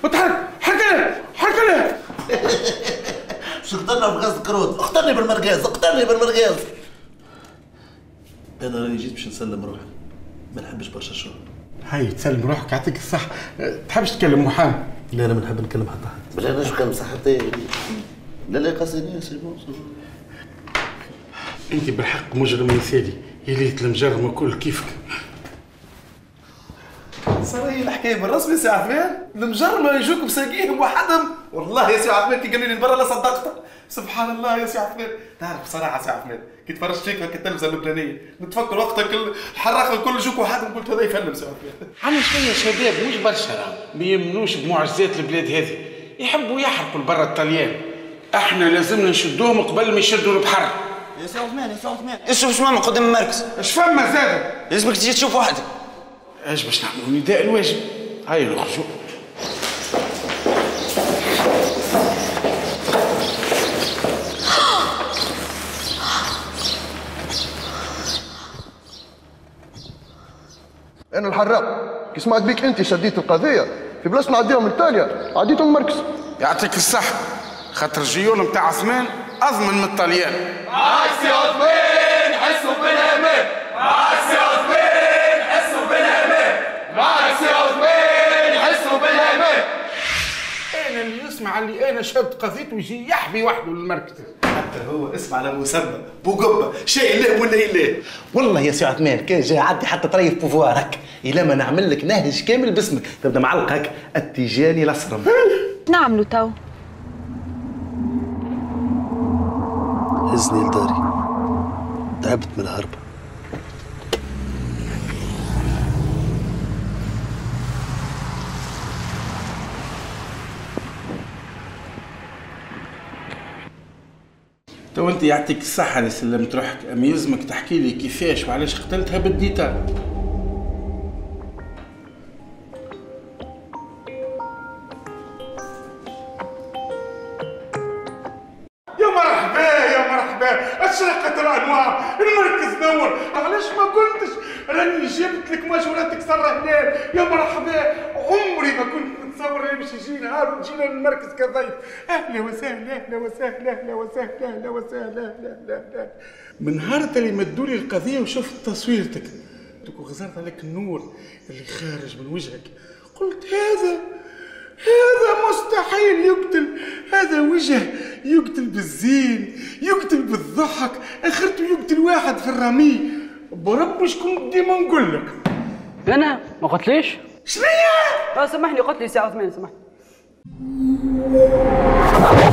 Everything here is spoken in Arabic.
وتحرك حرك ليه شو اخترنا بغاز الكروت، اخترني بالمرقاز. انا راني جيت باش نسلم روحي، ما نحبش برشا شغل. هاي تسلم روحك يعطيك الصحة. تحبش تكلم محامي؟ لا انا ما نحب نكلم حتى حد. لا انا شو كان صحتي. لا قصدي سي بون. انت بالحق مجرم مثالي، يا ليت المجرم الكل كيفك. صار الحكايه بالرسمي سي عثمان، المجرمه يجوك مساقيهم وحدهم. والله يا سي عثمان كي قال لي برا لا صدقته. سبحان الله يا سي عثمان. تعرف بصراحه سي عثمان كي تفرجت فيك هكا التلفزه اللبنانيه نتفكر وقتك الحراقه الكل يجوك وحدهم، قلت هذا يفلم سي عثمان. عندنا شويه شباب مش برشا ما يمنوش بمعجزات البلاد هذه، يحبوا يحرقوا لبرا الطليان. احنا لازمنا نشدوهم قبل ما يشدوا البحر. يا سي عثمان اشوف اش ماما قدام المركز. اش فما زاد؟ لازمك تجي تشوف وحدك. ايش باش نعملوا نداء الواجب. هيا نخرجوا. انا الحراق كي سمعت بيك انت شديت القضيه في بلاصه نعديهم لتاليا عديتهم المركز. يعطيك الصحة، خاطر الجيول نتاع عثمان اضمن من الطليان. معاك سي عثمان حسوا بالامان، معاك سي عثمان حسوا بالامان، معاك سي عثمان حسوا بالامان. انا اللي يسمع اللي انا شد قضيته ويجي يحبي وحده للمركز. حتى هو اسم على مسمى بوقبه شيء الله ولا اله. والله يا سي عثمان كان جاي عدي حتى طريف بوفوارك، الا ما نعمل لك نهج كامل باسمك، تبدا معلق هك التيجاني الاسرم. نعملوا تو؟ هزني لداري، تعبت من الهربة. تو انت يعطيك الصحة اللي سلمت روحك، اما يلزمك تحكي لي كيفاش وعلاش قتلتها بالديتال. يا مرحبا اشرقت الانوار، المركز نور. علاش ما قلتش؟ راني جبت لك مشورتك سر هلال. يا مرحبا، عمري ما كنت نتصور باش يجي نهار وتجينا للمركز كضيف. اهلا وسهلا اهلا وسهلا اهلا وسهلا اهلا وسهلا اهلا. من نهار اللي مدولي القضيه وشفت تصويرتك وغزرت عليك النور اللي خارج من وجهك، قلت هذا مستحيل يقتل. هذا وجه يقتل بالزين، يقتل بالضحك، اخرته يقتل واحد في الرمي. برب مش كنت ديما نقول لك. انا ما قلتليش؟ شنيا؟ سامحني قلت لي سي عثمان سامحني.